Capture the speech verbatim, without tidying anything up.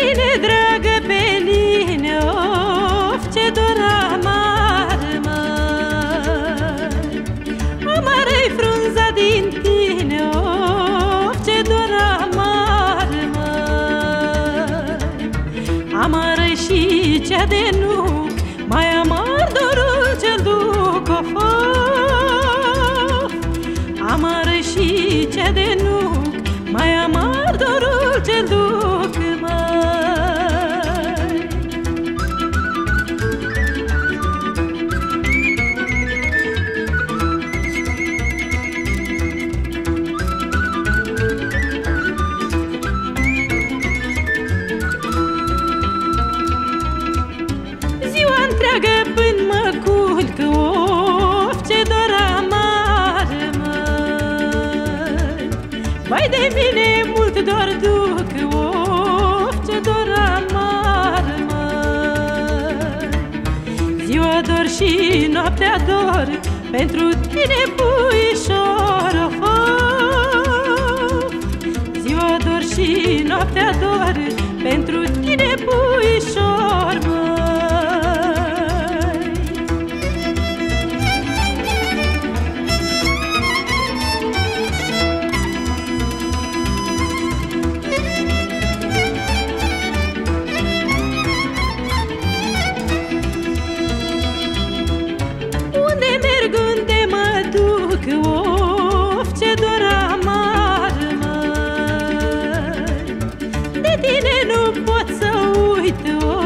tine, dragă Peline, of, ce dor amar, măi. Amară-i frunza din tine, of, ce dor amar, măi. Amară-i și cea de nuc, mai amar dorul ce-l duc, of, of. Amară-i și cea de nuc, mai amar dorul ce-l duc, măi. Ziua întreagă până mă culc, of, ce dor amar, măi. Vai de mine, mult dor duc, of, ce dor amar, măi. Ziua dor și noaptea dor, pentru tine, puișor, of, of. Ziua dor și noaptea dor, pentru tine, puișor, măi. Unde merg, unde mă duc, of, ce dor amar, măi. De tine nu pot să uit, of,